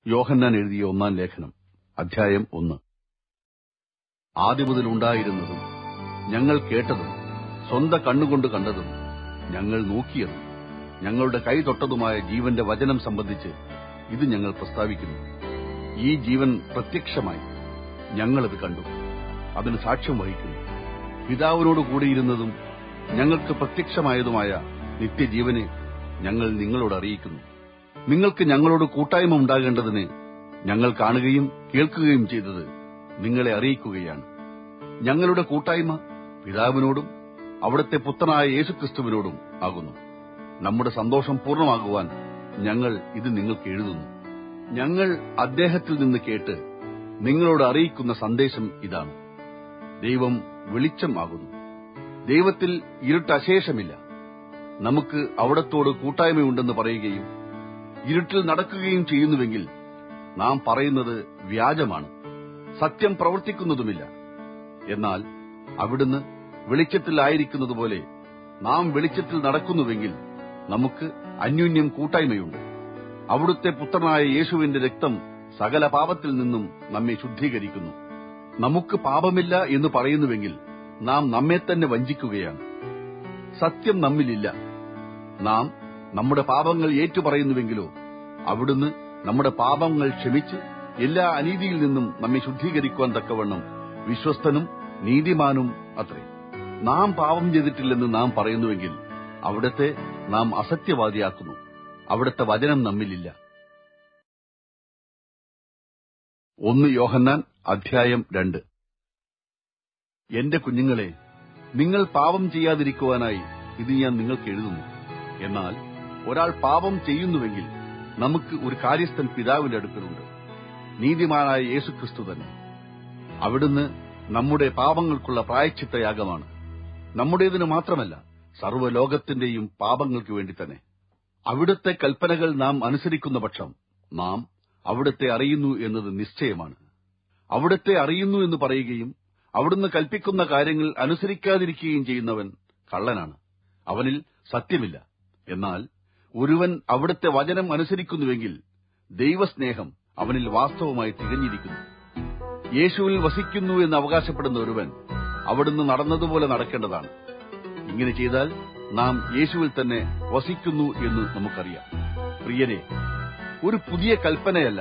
യോഹന്നാൻ എഴുതിയ 1-ാം ലേഖനം, അധ്യായം 1. ആദിമുതൽ ഉണ്ടായിരുന്നതും ഞങ്ങൾ കേട്ടതും സ്വന്തം കണ്ണുകൊണ്ട് കണ്ടതും ഞങ്ങൾ നോക്കിയതും ഞങ്ങളുടെ കൈ തൊട്ടതുമായ ജീവന്റെ വചനം സംബന്ധിച്ച് ഇത് ഞങ്ങൾ പ്രസ്താവിക്കുന്നു. ഈ ജീവൻ പ്രത്യക്ഷമായി, ഞങ്ങളത് കണ്ടു, അതിന് സാക്ഷ്യം വഹിക്കുന്നു. പിതാവിനോട് കൂടിയിരുന്നതും ഞങ്ങൾക്ക് പ്രത്യക്ഷമായതുമായ നിത്യജീവനെ ഞങ്ങൾ നിങ്ങളോട് അറിയിക്കുന്നു. നിങ്ങൾക്ക് ഞങ്ങളോട് കൂട്ടായ്മ ഉണ്ടാകേണ്ടതിന് ഞങ്ങൾ കാണുകയും കേൾക്കുകയും ചെയ്തത് നിങ്ങളെ അറിയിക്കുകയാണ്. ഞങ്ങളുടെ കൂട്ടായ്മ പിതാവിനോടും അവിടുത്തെ പുത്രനായ യേശുക്രിസ്തുവിനോടും ആകുന്നു. നമ്മുടെ സന്തോഷം പൂർണ്ണമാകുവാൻ ഞങ്ങൾ ഇത് നിങ്ങൾക്ക് എഴുതുന്നു. ഞങ്ങൾ അദ്ദേഹത്തിൽ നിന്ന് കേട്ട് നിങ്ങളോട് അറിയിക്കുന്ന സന്ദേശം ഇതാണ്: ദൈവം വെളിച്ചം ആകുന്നു. ദൈവത്തിൽ ഇരുട്ട് അശേഷമില്ല. നമുക്ക് അവിടത്തോട് കൂട്ടായ്മയുണ്ടെന്ന് പറയുകയും ഇരുട്ടിൽ നടക്കുകയും ചെയ്യുന്നുവെങ്കിൽ നാം പറയുന്നത് വ്യാജമാണ്, സത്യം പ്രവർത്തിക്കുന്നതുമില്ല. എന്നാൽ അവിടുന്ന് വെളിച്ചത്തിലായിരിക്കുന്നതുപോലെ നാം വെളിച്ചത്തിൽ നടക്കുന്നുവെങ്കിൽ നമുക്ക് അന്യോന്യം കൂട്ടായ്മയുണ്ട്. അവിടുത്തെ പുത്രനായ യേശുവിന്റെ രക്തം സകല പാപത്തിൽ നിന്നും നമ്മെ ശുദ്ധീകരിക്കുന്നു. നമുക്ക് പാപമില്ല എന്ന് പറയുന്നുവെങ്കിൽ നാം നമ്മെ തന്നെ വഞ്ചിക്കുകയാണ്, സത്യം നമ്മിലില്ല. നാം നമ്മുടെ പാപങ്ങൾ ഏറ്റുപറയുന്നുവെങ്കിലോ അവിടുന്ന് നമ്മുടെ പാപങ്ങൾ ക്ഷമിച്ച് എല്ലാ അനീതിയിൽ നിന്നും നമ്മെ ശുദ്ധീകരിക്കുവാൻ തക്കവണ്ണം വിശ്വസ്തനും നീതിമാനും അത്രേ. നാം പാപം ചെയ്തിട്ടില്ലെന്ന് നാം പറയുന്നുവെങ്കിൽ അവിടത്തെ നാം അസത്യവാദിയാക്കുന്നു, അവിടുത്തെ വചനം നമ്മിലില്ല. 1 യോഹന്നാൻ അധ്യായം 2. എന്റെ കുഞ്ഞുങ്ങളെ, നിങ്ങൾ പാപം ചെയ്യാതിരിക്കുവാനായി ഇത് ഞാൻ നിങ്ങൾക്ക് എഴുതുന്നു. എന്നാൽ ഒരാൾ പാപം ചെയ്യുന്നുവെങ്കിൽ നമുക്ക് ഒരു കാര്യസ്ഥൻ പിതാവിന്റെ അടുക്കലുണ്ട്, നീതിമാനായ യേശുക്രിസ്തു തന്നെ. അവിടുന്ന് നമ്മുടെ പാപങ്ങൾക്കുള്ള പ്രായശ്ചിത്തയാഗമാണ്. നമ്മുടേതിന് മാത്രമല്ല, സർവ്വലോകത്തിന്റെയും പാപങ്ങൾക്ക് വേണ്ടി തന്നെ. അവിടുത്തെ കൽപ്പനകൾ നാം അനുസരിക്കുന്ന പക്ഷം നാം അവിടുത്തെ അറിയുന്നു എന്നത് നിശ്ചയമാണ്. അവിടുത്തെ അറിയുന്നു എന്ന് പറയുകയും അവിടുന്ന് കൽപ്പിക്കുന്ന കാര്യങ്ങൾ അനുസരിക്കാതിരിക്കുകയും ചെയ്യുന്നവൻ കള്ളനാണ്, അവനിൽ സത്യമില്ല. എന്നാൽ ഒരുവൻ അവിടുത്തെ വചനം അനുസരിക്കുന്നുവെങ്കിൽ ദൈവസ്നേഹം അവനിൽ വാസ്തവമായി തികഞ്ഞിരിക്കുന്നു. യേശുവിൽ വസിക്കുന്നു എന്ന് അവകാശപ്പെടുന്ന ഒരുവൻ അവിടുന്ന് നടന്നതുപോലെ നടക്കേണ്ടതാണ്. ഇങ്ങനെ ചെയ്താൽ നാം യേശുവിൽ തന്നെ വസിക്കുന്നു എന്ന് നമുക്കറിയാം. പ്രിയരെ, ഒരു പുതിയ കൽപ്പനയല്ല,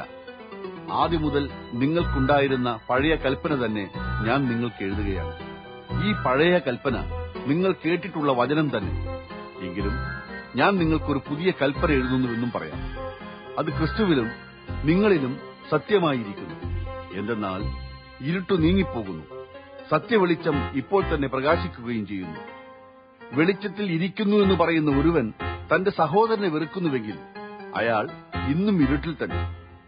ആദ്യം മുതൽ നിങ്ങൾക്കുണ്ടായിരുന്ന പഴയ കൽപ്പന തന്നെ ഞാൻ നിങ്ങൾക്ക് എഴുതുകയാണ്. ഈ പഴയ കൽപ്പന നിങ്ങൾ കേട്ടിട്ടുള്ള വചനം തന്നെ. എങ്കിലും ഞാൻ നിങ്ങൾക്കൊരു പുതിയ കൽപ്പന എഴുതുന്നുവെന്നും പറയാം. അത് ക്രിസ്തുവിലും നിങ്ങളിലും സത്യമായിരിക്കുന്നു. എന്തെന്നാൽ ഇരുട്ടു നീങ്ങിപ്പോകുന്നു, സത്യവെളിച്ചം ഇപ്പോൾ തന്നെ പ്രകാശിക്കുകയും ചെയ്യുന്നു. വെളിച്ചത്തിൽ ഇരിക്കുന്നു എന്ന് പറയുന്ന ഒരുവൻ തന്റെ സഹോദരനെ വെറുക്കുന്നുവെങ്കിൽ അയാൾ ഇന്നും ഇരുട്ടിൽ തന്നെ.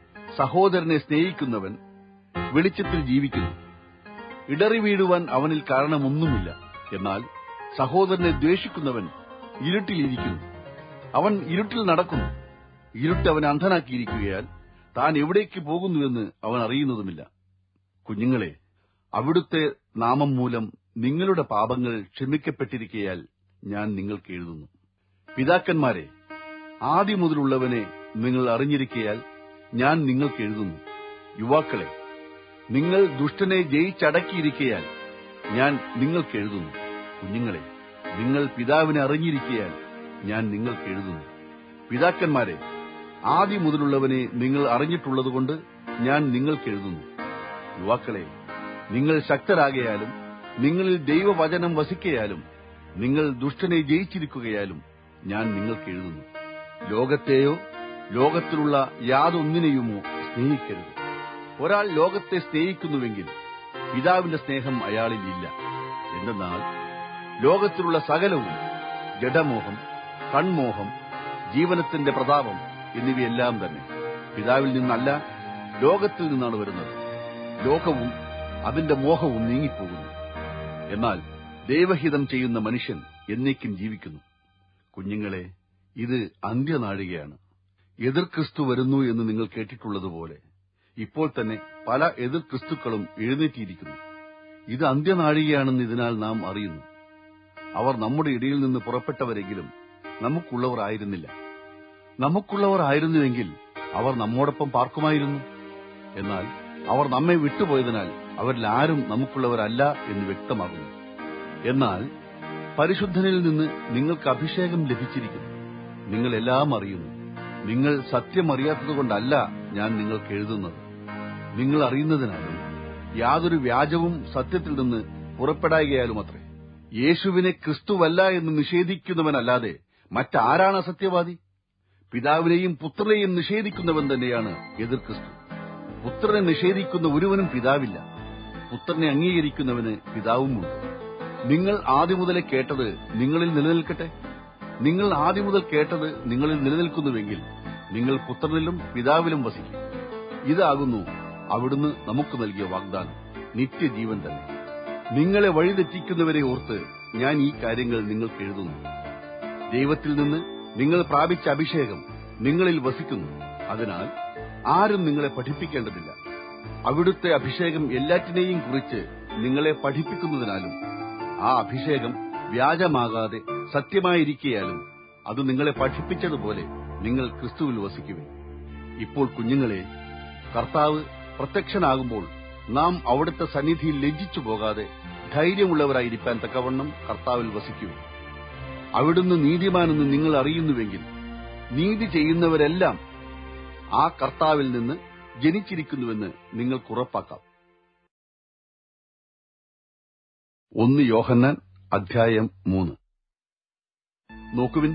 സഹോദരനെ സ്നേഹിക്കുന്നവൻ വെളിച്ചത്തിൽ ജീവിക്കുന്നു, ഇടറി വീഴുവാൻ അവനിൽ കാരണമൊന്നുമില്ല. എന്നാൽ സഹോദരനെ ദ്വേഷിക്കുന്നവൻ ഇരുട്ടിലിരിക്കുന്നു, അവൻ ഇരുട്ടിൽ നടക്കുന്നു. ഇരുട്ട് അവനെ അന്ധനാക്കിയിരിക്കുകയാൽ താൻ എവിടേക്ക് പോകുന്നുവെന്ന് അവൻ അറിയുന്നതുമില്ല. കുഞ്ഞുങ്ങളെ, അവിടുത്തെ നാമം മൂലം നിങ്ങളുടെ പാപങ്ങൾ ക്ഷമിക്കപ്പെട്ടിരിക്കയാൽ ഞാൻ നിങ്ങൾക്ക് എഴുതുന്നു. പിതാക്കന്മാരെ, ആദ്യം മുതലുള്ളവനെ നിങ്ങൾ അറിഞ്ഞിരിക്കയാൽ ഞാൻ നിങ്ങൾക്ക് എഴുതുന്നു. യുവാക്കളെ, നിങ്ങൾ ദുഷ്ടനെ ജയിച്ചടക്കിയിരിക്കയാൽ ഞാൻ നിങ്ങൾക്ക് എഴുതുന്നു. കുഞ്ഞുങ്ങളെ, നിങ്ങൾ പിതാവിനെ അറിഞ്ഞിരിക്കയാൽ ഞാൻ നിങ്ങൾക്ക് എഴുതുന്നു. പിതാക്കന്മാരെ, ആദ്യം മുതലുള്ളവനെ നിങ്ങൾ അറിഞ്ഞിട്ടുള്ളതുകൊണ്ട് ഞാൻ നിങ്ങൾക്ക് എഴുതുന്നു. യുവാക്കളെ, നിങ്ങൾ ശക്തരാകയാലും നിങ്ങളിൽ ദൈവവചനം വസിക്കയാലും നിങ്ങൾ ദുഷ്ടനെ ജയിച്ചിരിക്കുകയാലും ഞാൻ നിങ്ങൾക്ക് എഴുതുന്നു. ലോകത്തെയോ ലോകത്തിലുള്ള യാതൊന്നിനെയുമോ സ്നേഹിക്കരുത്. ഒരാൾ ലോകത്തെ സ്നേഹിക്കുന്നുവെങ്കിൽ പിതാവിന്റെ സ്നേഹം അയാളിൽ ഇല്ല. എന്തെന്നാൽ ലോകത്തിലുള്ള സകലവും ജഡമോഹം, കൺമോഹം, ജീവനത്തിന്റെ പ്രതാപം എന്നിവയെല്ലാം തന്നെ പിതാവിൽ നിന്നല്ല, ലോകത്തിൽ നിന്നാണ് വരുന്നത്. ലോകവും അതിന്റെ മോഹവും നീങ്ങിപ്പോകുന്നു. എന്നാൽ ദൈവഹിതം ചെയ്യുന്ന മനുഷ്യൻ എന്നേക്കും ജീവിക്കുന്നു. കുഞ്ഞുങ്ങളെ, ഇത് അന്ത്യനാഴികയാണ്. എതിർ ക്രിസ്തു വരുന്നു എന്ന് നിങ്ങൾ കേട്ടിട്ടുള്ളതുപോലെ ഇപ്പോൾ തന്നെ പല എതിർ ക്രിസ്തുക്കളും എഴുന്നേറ്റിയിരിക്കുന്നു. ഇത് അന്ത്യനാഴികയാണെന്ന് ഇതിനാൽ നാം അറിയുന്നു. അവർ നമ്മുടെ ഇടയിൽ നിന്ന് പുറപ്പെട്ടവരെങ്കിലും നമുക്കുള്ളവർ ആയിരുന്നില്ല. നമുക്കുള്ളവർ ആയിരുന്നുവെങ്കിൽ അവർ നമ്മോടൊപ്പം പാർക്കുമായിരുന്നു. എന്നാൽ അവർ നമ്മെ വിട്ടുപോയതിനാൽ അവരിൽ ആരും നമുക്കുള്ളവരല്ല എന്ന് വ്യക്തമാകുന്നു. എന്നാൽ പരിശുദ്ധനിൽ നിന്ന് നിങ്ങൾക്ക് അഭിഷേകം ലഭിച്ചിരിക്കുന്നു. നിങ്ങൾ എല്ലാം അറിയുന്നു. നിങ്ങൾ സത്യം അറിയാത്തതുകൊണ്ടല്ല ഞാൻ നിങ്ങൾക്ക് എഴുതുന്നത്, നിങ്ങൾ അറിയുന്നതിനാലും യാതൊരു വ്യാജവും സത്യത്തിൽ നിന്ന് പുറപ്പെടായികയാലുമത്രേ. യേശുവിനെ ക്രിസ്തുവല്ല എന്ന് നിഷേധിക്കുന്നവനല്ലാതെ മറ്റാരാണ് അസത്യവാദി? പിതാവിനെയും പുത്രനെയും നിഷേധിക്കുന്നവൻ തന്നെയാണ് എതിർ ക്രിസ്തു. പുത്രനെ നിഷേധിക്കുന്ന ഒരുവനും പിതാവില്ല. പുത്രനെ അംഗീകരിക്കുന്നവന് പിതാവുമുണ്ട്. നിങ്ങൾ ആദ്യം മുതലേ കേട്ടത് നിങ്ങളിൽ നിലനിൽക്കട്ടെ. നിങ്ങൾ ആദ്യം മുതൽ കേട്ടത് നിങ്ങളിൽ നിലനിൽക്കുന്നുവെങ്കിൽ നിങ്ങൾ പുത്രനിലും പിതാവിലും വസിക്കും. ഇതാകുന്നു അവിടുന്ന് നമുക്ക് നൽകിയ വാഗ്ദാനം, നിത്യജീവൻ തന്നെ. നിങ്ങളെ വഴിതെറ്റിക്കുന്നവരെ ഓർത്ത് ഞാൻ ഈ കാര്യങ്ങൾ നിങ്ങൾക്ക് എഴുതുന്നു. ദൈവത്തിൽ നിന്ന് നിങ്ങൾ പ്രാപിച്ച അഭിഷേകം നിങ്ങളിൽ വസിക്കുന്നു. അതിനാൽ ആരും നിങ്ങളെ പഠിപ്പിക്കേണ്ടതില്ല. അവിടുത്തെ അഭിഷേകം എല്ലാറ്റിനെയും കുറിച്ച് നിങ്ങളെ പഠിപ്പിക്കുന്നതിനാലും ആ അഭിഷേകം വ്യാജമാകാതെ സത്യമായിരിക്കയാലും അത് നിങ്ങളെ പഠിപ്പിച്ചതുപോലെ നിങ്ങൾ ക്രിസ്തുവിൽ വസിക്കുവിൻ. ഇപ്പോൾ കുഞ്ഞുങ്ങളെ, കർത്താവ് പ്രത്യക്ഷനാകുമ്പോൾ നാം അവിടുത്തെ സന്നിധിയിൽ ലജ്ജിച്ചു പോകാതെ ധൈര്യമുള്ളവരായിരിക്കാൻ തക്കവണ്ണം കർത്താവിൽ വസിക്കുവിൻ. അവിടുന്ന് നീതിമാനെന്ന് നിങ്ങൾ അറിയുന്നുവെങ്കിൽ നീതി ചെയ്യുന്നവരെല്ലാം ആ കർത്താവിൽ നിന്ന് ജനിച്ചിരിക്കുന്നുവെന്ന് നിങ്ങൾക്ക് ഉറപ്പാക്കാം. 1 യോഹന്നാൻ അധ്യായം 3. നോക്കുവിൻ,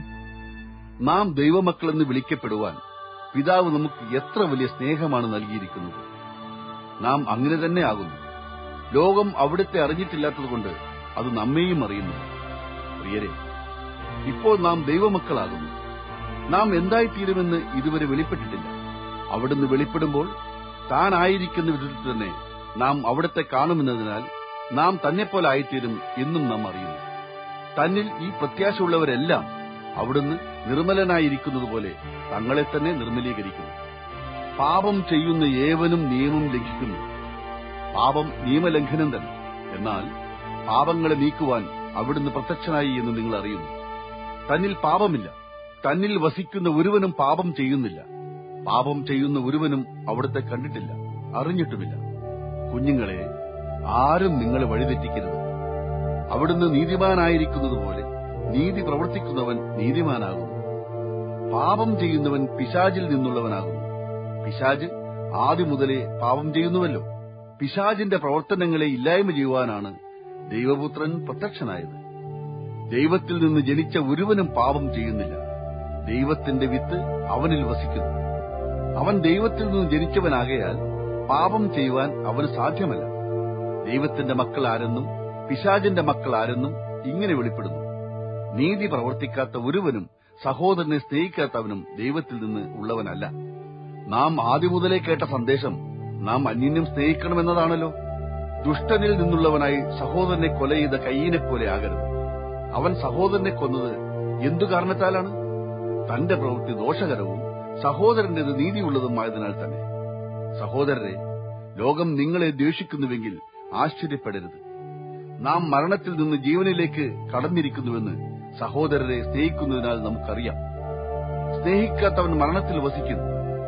നാം ദൈവമക്കളെന്ന് വിളിക്കപ്പെടുവാൻ പിതാവ് നമുക്ക് എത്ര വലിയ സ്നേഹമാണ് നൽകിയിരിക്കുന്നത്. നാം അങ്ങനെ തന്നെ ആകുന്നു. ലോകം അവിടുത്തെ അറിഞ്ഞിട്ടില്ലാത്തതുകൊണ്ട് അത് നമ്മെയും അറിയുന്നു. പ്രിയരെ, ഇപ്പോൾ നാം ദൈവമക്കളാകുന്നു. നാം എന്തായിത്തീരുമെന്ന് ഇതുവരെ വെളിപ്പെട്ടിട്ടില്ല. അവിടുന്ന് വെളിപ്പെടുമ്പോൾ താൻ ആയിരിക്കുന്ന വിധത്തിൽ തന്നെ നാം അവിടുത്തെ കാണുമെന്നതിനാൽ നാം തന്നെപ്പോലെ ആയിത്തീരും എന്നും നാം അറിയുന്നു. തന്നിൽ ഈ പ്രത്യാശയുള്ളവരെല്ലാം അവിടുന്ന് നിർമ്മലനായിരിക്കുന്നതുപോലെ തങ്ങളെ തന്നെ നിർമ്മലീകരിക്കുന്നു. പാപം ചെയ്യുന്ന ഏവനും നിയമം ലംഘിക്കുന്നു. പാപം നിയമലംഘനം തന്നെ. എന്നാൽ പാപങ്ങളെ നീക്കുവാൻ അവിടുന്ന് പ്രത്യക്ഷനായി എന്ന് നിങ്ങൾ അറിയുന്നു. തന്നിൽ പാപമില്ല. തന്നിൽ വസിക്കുന്ന ഒരുവനും പാപം ചെയ്യുന്നില്ല. പാപം ചെയ്യുന്ന ഒരുവനും അവിടുത്തെ കണ്ടിട്ടില്ല, അറിഞ്ഞിട്ടുമില്ല. കുഞ്ഞുങ്ങളെ, ആരും നിങ്ങളെ വഴിതെറ്റിക്കരുത്. അവിടുന്ന് നീതിമാനായിരിക്കുന്നതുപോലെ നീതി പ്രവർത്തിക്കുന്നവൻ നീതിമാനാകുന്നു. പാപം ചെയ്യുന്നവൻ പിശാചിൽ നിന്നുള്ളവനാകുന്നു. പിശാച് ആദ്യം മുതലേ പാപം ചെയ്യുന്നുവല്ലോ. പിശാചിന്റെ പ്രവർത്തനങ്ങളെ ഇല്ലായ്മ ചെയ്യുവാനാണ് ദൈവപുത്രൻ പ്രത്യക്ഷനായത്. ദൈവത്തിൽ നിന്ന് ജനിച്ച ഒരുവനും പാപം ചെയ്യുന്നില്ല. ദൈവത്തിന്റെ വിത്ത് അവനിൽ വസിക്കുന്നു. അവൻ ദൈവത്തിൽ നിന്ന് ജനിച്ചവനാകയാൽ പാപം ചെയ്യുവാൻ അവന് സാധ്യമല്ല. ദൈവത്തിന്റെ മക്കൾ ആരെന്നും പിശാചിന്റെ മക്കൾ ആരെന്നും ഇങ്ങനെ വെളിപ്പെടുന്നു. നീതി പ്രവർത്തിക്കാത്ത ഒരുവനും സഹോദരനെ സ്നേഹിക്കാത്തവനും ദൈവത്തിൽ നിന്ന് ഉള്ളവനല്ല. നാം ആദ്യം മുതലേ കേട്ട സന്ദേശം നാം അന്യനും സ്നേഹിക്കണമെന്നതാണല്ലോ. ദുഷ്ടനിൽ നിന്നുള്ളവനായി സഹോദരനെ കൊല ചെയ്ത കയ്യനെ പോലെ ആകരുത്. അവൻ സഹോദരനെ കൊന്നത് എന്തു കാരണത്താലാണ്? തന്റെ പ്രവൃത്തി ദോഷകരവും സഹോദരന്റേത് നീതിയുള്ളതുമായതിനാൽ തന്നെ. സഹോദരരെ, ലോകം നിങ്ങളെ ദ്വേഷിക്കുന്നുവെങ്കിൽ ആശ്ചര്യപ്പെടരുത്. നാം മരണത്തിൽ നിന്ന് ജീവനിലേക്ക് കടന്നിരിക്കുന്നുവെന്ന് സഹോദരരെ സ്നേഹിക്കുന്നതിനാൽ നമുക്കറിയാം. സ്നേഹിക്കാത്തവൻ മരണത്തിൽ വസിക്കുന്നു.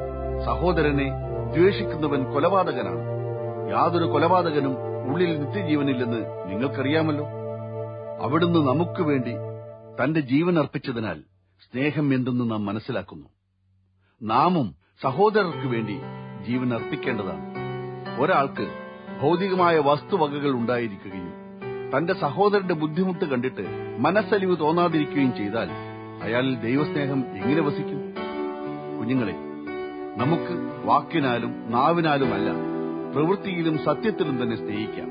സഹോദരനെ ദ്വേഷിക്കുന്നവൻ കൊലപാതകനാണ്. യാതൊരു കൊലപാതകനും ഉള്ളിൽ നിത്യജീവനില്ലെന്ന് നിങ്ങൾക്കറിയാമല്ലോ. അവിടുന്ന് നമുക്ക് വേണ്ടി തന്റെ ജീവൻ അർപ്പിച്ചതിനാൽ സ്നേഹം എന്തെന്ന് നാം മനസ്സിലാക്കുന്നു. നാമും സഹോദരർക്ക് വേണ്ടി ജീവൻ അർപ്പിക്കേണ്ടതാണ്. ഒരാൾക്ക് ഭൗതികമായ വസ്തുവകകൾ ഉണ്ടായിരിക്കുകയും തന്റെ സഹോദരന്റെ ബുദ്ധിമുട്ട് കണ്ടിട്ട് മനസ്സലിവ് തോന്നാതിരിക്കുകയും ചെയ്താൽ അയാളിൽ ദൈവസ്നേഹം എങ്ങനെ വസിക്കും? കുഞ്ഞുങ്ങളെ, നമുക്ക് വാക്കിനാലും നാവിനാലുമല്ല, പ്രവൃത്തിയിലും സത്യത്തിലും തന്നെ സ്നേഹിക്കാം.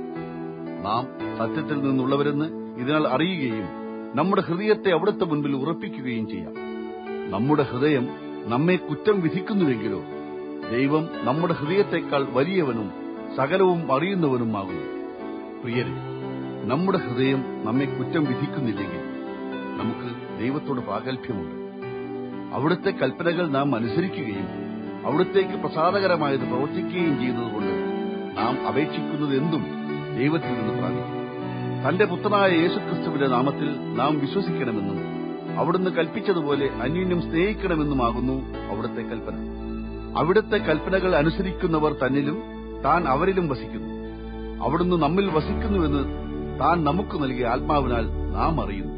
നാം സത്യത്തിൽ നിന്നുള്ളവരെന്ന് ഇതിനാൽ അറിയുകയും നമ്മുടെ ഹൃദയത്തെ അവിടുത്തെ മുൻപിൽ ഉറപ്പിക്കുകയും ചെയ്യാം. നമ്മുടെ ഹൃദയം നമ്മെ കുറ്റം വിധിക്കുന്നുവെങ്കിലോ ദൈവം നമ്മുടെ ഹൃദയത്തെക്കാൾ വലിയവനും സകലവും അറിയുന്നവനുമാകുന്നു. പ്രിയരെ, നമ്മുടെ ഹൃദയം നമ്മെ കുറ്റം വിധിക്കുന്നില്ലെങ്കിൽ നമുക്ക് ദൈവത്തോട് പ്രാഗൽഭ്യമുണ്ട്. അവിടുത്തെ കൽപ്പനകൾ നാം അനുസരിക്കുകയും അവിടുത്തേക്ക് പ്രസാദകരമായത് പ്രവർത്തിക്കുകയും ചെയ്യുന്നതുകൊണ്ട് നാം അപേക്ഷിക്കുന്നത് എന്തും ദൈവത്തിൽ നിന്ന് പ്രാപിക്കും. തന്റെ പുത്രനായ യേശുക്രിസ്തുവിന്റെ നാമത്തിൽ നാം വിശ്വസിക്കണമെന്നും അവിടുന്ന് കൽപ്പിച്ചതുപോലെ അന്യോന്യം സ്നേഹിക്കണമെന്നുമാകുന്നു അവിടുത്തെ കൽപ്പന. അവിടുത്തെ കൽപ്പനകൾ അനുസരിക്കുന്നവർ തന്നിലും താൻ അവരിലും വസിക്കുന്നു. അവിടുന്ന് നമ്മിൽ വസിക്കുന്നുവെന്ന് താൻ നമുക്ക് നൽകിയ ആത്മാവിനാൽ നാം അറിയുന്നു.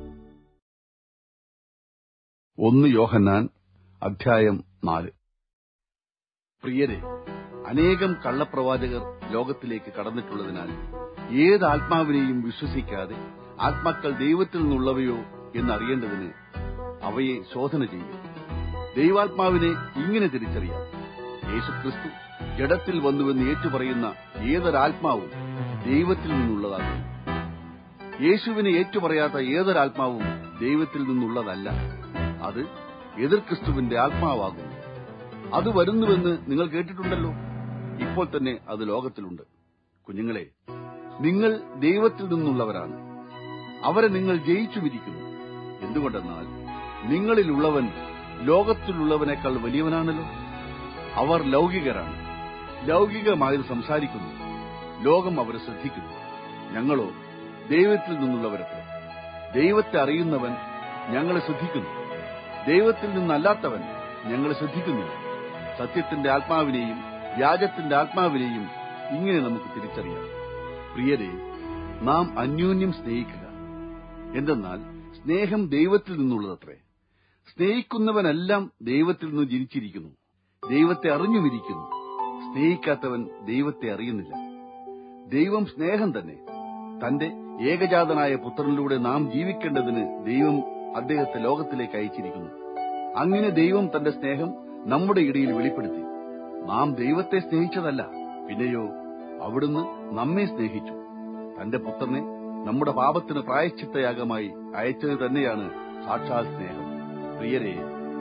1 യോഹന്നാൻ അധ്യായം 4. പ്രിയരെ, അനേകം കള്ളപ്രവാചകർ ലോകത്തിലേക്ക് കടന്നിട്ടുള്ളതിനാൽ ഏത് ആത്മാവിനെയും വിശ്വസിക്കാതെ ആത്മാക്കൾ ദൈവത്തിൽ നിന്നുള്ളവയോ എന്നറിയേണ്ടതിന് അവയെ ശോധന ചെയ്യും. ദൈവാത്മാവിനെ ഇങ്ങനെ തിരിച്ചറിയാം: യേശുക്രിസ്തു ജഡത്തിൽ വന്നുവെന്ന് ഏറ്റുപറയുന്ന ഏതൊരാത്മാവും ദൈവത്തിൽ നിന്നുള്ളതാകുന്നു. യേശുവിനെ ഏറ്റുപറയാത്ത ഏതൊരാത്മാവും ദൈവത്തിൽ നിന്നുള്ളതല്ല. അത് എതിർ ക്രിസ്തുവിന്റെ ആത്മാവാകുന്നു. അത് വരുന്നുവെന്ന് നിങ്ങൾ കേട്ടിട്ടുണ്ടല്ലോ. ഇപ്പോൾ തന്നെ അത് ലോകത്തിലുണ്ട്. കുഞ്ഞുങ്ങളെ, നിങ്ങൾ ദൈവത്തിൽ നിന്നുള്ളവരാണ്. അവരെ നിങ്ങൾ ജയിച്ചുമിരിക്കുന്നു. എന്തുകൊണ്ടെന്നാൽ നിങ്ങളിലുള്ളവൻ ലോകത്തിലുള്ളവനേക്കാൾ വലിയവനാണല്ലോ. അവർ ലൗകികരാണ്, ലൗകികമായത് സംസാരിക്കുന്നു. ലോകം അവരെ ശ്രദ്ധിക്കുന്നു. ഞങ്ങളോ ദൈവത്തിൽ നിന്നുള്ളവരത്രേ. ദൈവത്തെ അറിയുന്നവൻ ഞങ്ങളെ ശ്രദ്ധിക്കുന്നു. ദൈവത്തിൽ നിന്നല്ലാത്തവൻ ഞങ്ങളെ ശ്രദ്ധിക്കുന്നില്ല. സത്യത്തിന്റെ ആത്മാവിനെയും വ്യാജത്തിന്റെ ആത്മാവിനെയും ഇങ്ങനെ നമുക്ക് തിരിച്ചറിയാം. പ്രിയരെ, നാം അന്യോന്യം സ്നേഹിക്കുക. എന്തെന്നാൽ സ്നേഹം ദൈവത്തിൽ നിന്നുള്ളതത്രേ. സ്നേഹിക്കുന്നവനെല്ലാം ദൈവത്തിൽ നിന്ന് ജനിച്ചിരിക്കുന്നു, ദൈവത്തെ അറിഞ്ഞുമിരിക്കുന്നു. സ്നേഹിക്കാത്തവൻ ദൈവത്തെ അറിയുന്നില്ല. ദൈവം സ്നേഹം തന്നെ. തന്റെ ഏകജാതനായ പുത്രനിലൂടെ നാം ജീവിക്കേണ്ടതിന് ദൈവം അദ്ദേഹത്തെ ലോകത്തിലേക്ക് അയച്ചിരിക്കുന്നു. അങ്ങനെ ദൈവം തന്റെ സ്നേഹം നമ്മുടെ ഇടയിൽ വെളിപ്പെടുത്തി. നാം ദൈവത്തെ സ്നേഹിച്ചതല്ല, പിന്നെയോ അവിടുന്ന് നമ്മെ സ്നേഹിച്ചു. തന്റെ പുത്രനെ നമ്മുടെ പാപത്തിന് പ്രായശ്ചിത്തയാഗമായി അയച്ചത് തന്നെയാണ് സാക്ഷാൽ സ്നേഹം. പ്രിയരെ,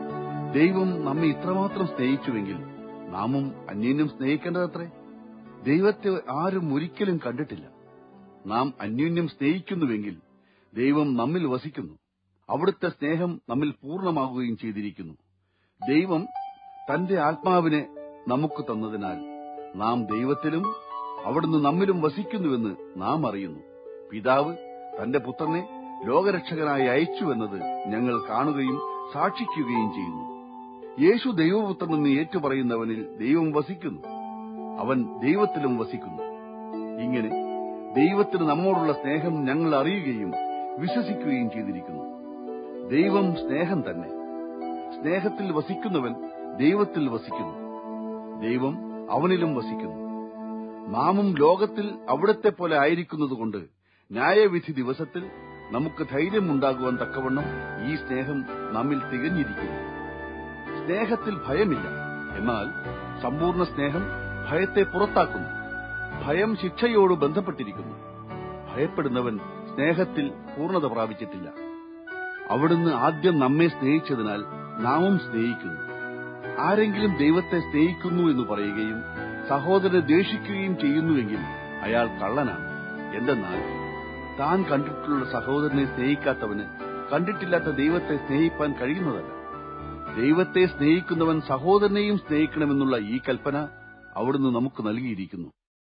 ദൈവം നമ്മെ ഇത്രമാത്രം സ്നേഹിച്ചുവെങ്കിൽ നാമും അന്യോന്യം സ്നേഹിക്കേണ്ടതത്രേ. ദൈവത്തെ ആരും ഒരിക്കലും കണ്ടിട്ടില്ല. നാം അന്യോന്യം സ്നേഹിക്കുന്നുവെങ്കിൽ ദൈവം നമ്മിൽ വസിക്കുന്നു. അവിടുത്തെ സ്നേഹം നമ്മിൽ പൂർണ്ണമാകുകയും ചെയ്തിരിക്കുന്നു. ദൈവം തന്റെ ആത്മാവിനെ നമുക്ക് തന്നതിനാൽ നാം ദൈവത്തിലും അവിടുന്ന് നമ്മിലും വസിക്കുന്നുവെന്ന് നാം അറിയുന്നു. പിതാവ് തന്റെ പുത്രനെ ലോകരക്ഷകനായി അയച്ചുവെന്നത് ഞങ്ങൾ കാണുകയും സാക്ഷിക്കുകയും ചെയ്യുന്നു. യേശു ദൈവപുത്രനെന്ന് ഏറ്റുപറയുന്നവനിൽ ദൈവം വസിക്കുന്നു, അവൻ ദൈവത്തിലും വസിക്കുന്നു. ഇങ്ങനെ ദൈവത്തിന് നമ്മോടുള്ള സ്നേഹം ഞങ്ങൾ അറിയുകയും വിശ്വസിക്കുകയും ചെയ്തിരിക്കുന്നു. ദൈവം സ്നേഹം തന്നെ. സ്നേഹത്തിൽ വസിക്കുന്നവൻ ദൈവത്തിൽ വസിക്കുന്നു, ദൈവം അവനിലും വസിക്കുന്നു. നാമും ലോകത്തിൽ അവിടത്തെ പോലെ ആയിരിക്കുന്നതുകൊണ്ട് ന്യായവിധി ദിവസത്തിൽ നമുക്ക് ധൈര്യമുണ്ടാകുവാൻ തക്കവണ്ണം ഈ സ്നേഹം നമ്മിൽ തികഞ്ഞിരിക്കുന്നു. സ്നേഹത്തിൽ ഭയമില്ല, എന്നാൽ സമ്പൂർണ്ണ സ്നേഹം ഭയത്തെ പുറത്താക്കുന്നു. ഭയം ശിക്ഷയോട് ബന്ധപ്പെട്ടിരിക്കുന്നു. ഭയപ്പെടുന്നവൻ സ്നേഹത്തിൽ പൂർണ്ണത പ്രാപിച്ചിട്ടില്ല. അവിടുന്ന് ആദ്യം നമ്മെ സ്നേഹിച്ചതിനാൽ നാമും സ്നേഹിക്കുന്നു. ആരെങ്കിലും ദൈവത്തെ സ്നേഹിക്കുന്നു എന്ന് പറയുകയും സഹോദരനെ ദ്വേഷിക്കുകയും ചെയ്യുന്നുവെങ്കിൽ അയാൾ കള്ളനാണ്. എന്തെന്നാൽ താൻ കണ്ടിട്ടുള്ള സഹോദരനെ സ്നേഹിക്കാത്തവന് കണ്ടിട്ടില്ലാത്ത ദൈവത്തെ സ്നേഹിപ്പാൻ കഴിയുന്നതല്ല. ദൈവത്തെ സ്നേഹിക്കുന്നവൻ സഹോദരനെയും സ്നേഹിക്കണമെന്നുള്ള ഈ കൽപ്പന അവിടുന്ന് നമുക്ക് നൽകിയിരിക്കുന്നു.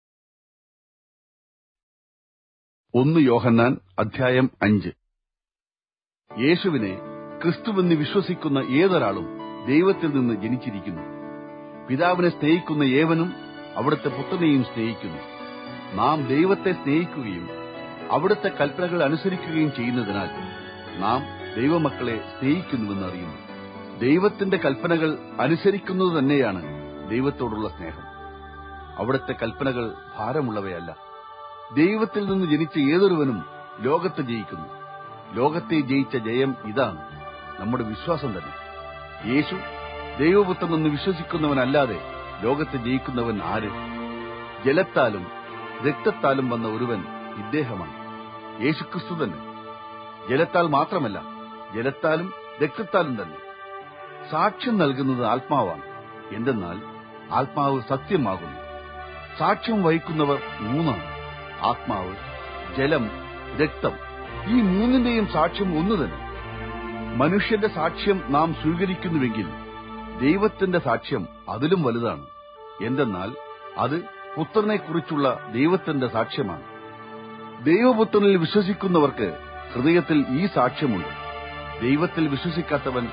1 യോഹന്നാൻ അധ്യായം 5. യേശുവിനെ ക്രിസ്തുവെന്ന് വിശ്വസിക്കുന്ന ഏതൊരാളും ദൈവത്തിൽ നിന്ന് ജനിച്ചിരിക്കുന്നു. പിതാവിനെ സ്നേഹിക്കുന്ന ഏവനും അവിടുത്തെ പുത്രനെയും സ്നേഹിക്കുന്നു. നാം ദൈവത്തെ സ്നേഹിക്കുകയും അവിടുത്തെ കൽപ്പനകൾ അനുസരിക്കുകയും ചെയ്യുന്നതിനാൽ നാം ദൈവമക്കളെ സ്നേഹിക്കുന്നുവെന്ന് അറിയുന്നു. ദൈവത്തിന്റെ കൽപ്പനകൾ അനുസരിക്കുന്നത് തന്നെയാണ് ദൈവത്തോടുള്ള സ്നേഹം. അവിടുത്തെ കൽപ്പനകൾ ഭാരമുള്ളവയല്ല. ദൈവത്തിൽ നിന്ന് ജനിച്ച ഏതൊരുവനും ലോകത്തെ ജയിക്കുന്നു. ലോകത്തെ ജയിച്ച ജയം ഇതാണ്, നമ്മുടെ വിശ്വാസം തന്നെ. യേശു ദൈവപുത്രനെന്ന് വിശ്വസിക്കുന്നവനല്ലാതെ ലോകത്തെ ജയിക്കുന്നവൻ ആര്? ജലത്താലും രക്തത്താലും വന്ന ഒരുവൻ ഇദ്ദേഹമാണ്, യേശുക്രിസ്തു തന്നെ. ജലത്താൽ മാത്രമല്ല, ജലത്താലും രക്തത്താലും തന്നെ. സാക്ഷ്യം നൽകുന്നത് ആത്മാവാണ്. എന്തെന്നാൽ ആത്മാവ് സത്യമാകുന്നു. സാക്ഷ്യം വഹിക്കുന്നവർ 3 ആത്മാവ്, ജലം, രക്തം. ഈ 3ന്റെയും സാക്ഷ്യം ഒന്ന് തന്നെ. മനുഷ്യന്റെ സാക്ഷ്യം നാം സ്വീകരിക്കുന്നുവെങ്കിൽ ദൈവത്തിന്റെ സാക്ഷ്യം അതിലും വലുതാണ്. എന്തെന്നാൽ അത് പുത്രനെക്കുറിച്ചുള്ള ദൈവത്തിന്റെ സാക്ഷ്യമാണ്. ദൈവപുത്രനിൽ വിശ്വസിക്കുന്നവർക്ക് ഹൃദയത്തിൽ ഈ സാക്ഷ്യമുണ്ട്. ദൈവത്തിൽ വിശ്വസിക്കാത്തവൻ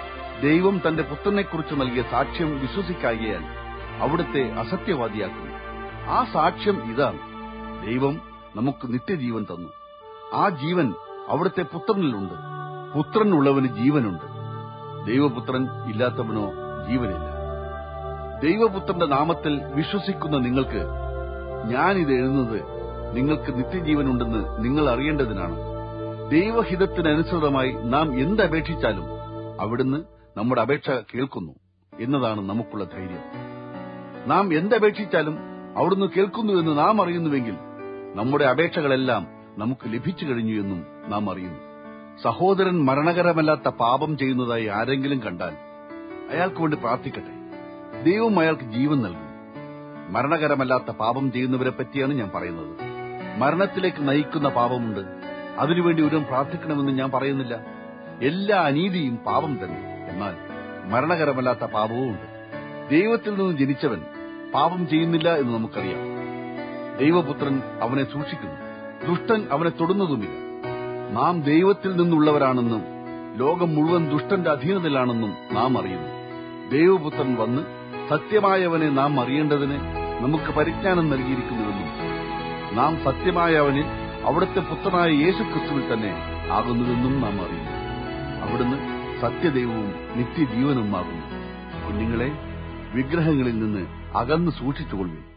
ദൈവം തന്റെ പുത്രനെക്കുറിച്ച് നൽകിയ സാക്ഷ്യം വിശ്വസിക്കായയാൽ അവിടുത്തെ അസത്യവാദിയാക്കുന്നു. ആ സാക്ഷ്യം ഇതാണ്: ദൈവം നമുക്ക് നിത്യജീവൻ തന്നു. ആ ജീവൻ അവിടുത്തെ പുത്രനിലുണ്ട്. പുത്രനുള്ളവന് ജീവനുണ്ട്. ദൈവപുത്രൻ ഇല്ലാത്തവനോ ജീവനില്ല. ദൈവപുത്രന്റെ നാമത്തിൽ വിശ്വസിക്കുന്ന നിങ്ങൾക്ക് ഞാനിത് എഴുതുന്നത് നിങ്ങൾക്ക് നിത്യജീവനുണ്ടെന്ന് നിങ്ങൾ അറിയേണ്ടതിനാണ്. ദൈവഹിതത്തിനനുസൃതമായി നാം എന്തപേക്ഷിച്ചാലും അവിടുന്ന് നമ്മുടെ അപേക്ഷ കേൾക്കുന്നു എന്നതാണ് നമുക്കുള്ള ധൈര്യം. നാം എന്തപേക്ഷിച്ചാലും അവിടുന്ന് കേൾക്കുന്നു എന്ന് നാം അറിയുന്നുവെങ്കിൽ നമ്മുടെ അപേക്ഷകളെല്ലാം നമുക്ക് ലഭിച്ചു കഴിഞ്ഞു എന്നും നാം അറിയുന്നു. സഹോദരൻ മരണകരമല്ലാത്ത പാപം ചെയ്യുന്നതായി ആരെങ്കിലും കണ്ടാൽ അയാൾക്ക് വേണ്ടി പ്രാർത്ഥിക്കട്ടെ. ദൈവം അയാൾക്ക് ജീവൻ നൽകും. മരണകരമല്ലാത്ത പാപം ചെയ്യുന്നവരെ പറ്റിയാണ് ഞാൻ പറയുന്നത്. മരണത്തിലേക്ക് നയിക്കുന്ന പാപമുണ്ട്. അതിനുവേണ്ടി ഒരു പ്രാർത്ഥിക്കണമെന്ന് ഞാൻ പറയുന്നില്ല. എല്ലാ അനീതിയും പാപം തന്നെ. എന്നാൽ മരണകരമല്ലാത്ത പാപവും ഉണ്ട്. ദൈവത്തിൽ നിന്ന് ജനിച്ചവൻ പാപം ചെയ്യുന്നില്ല എന്ന് നമുക്കറിയാം. ദൈവപുത്രൻ അവനെ സൂക്ഷിക്കുന്നു. ദുഷ്ടൻ അവനെ തൊടുന്നതുമില്ല. നാം ദൈവത്തിൽ നിന്നുള്ളവരാണെന്നും ലോകം മുഴുവൻ ദുഷ്ടന്റെ അധീനതയിലാണെന്നും നാം അറിയുന്നു. ദൈവപുത്രൻ വന്ന് സത്യമായവനെ നാം അറിയേണ്ടതിന് നമുക്ക് പരിജ്ഞാനം നൽകിയിരിക്കുന്നുവെന്നും നാം സത്യമായവനിൽ അവിടുത്തെ പുത്രനായ യേശുക്രിസ്തുവിൽ തന്നെ ആകുന്നുവെന്നും നാം അറിയുന്നു. അവിടുന്ന് സത്യദൈവവും നിത്യജീവനുമാകുന്നു. കുഞ്ഞുങ്ങളെ, വിഗ്രഹങ്ങളിൽ നിന്ന് അകന്നു സൂക്ഷിച്ചുകൊള്ളുവിൻ.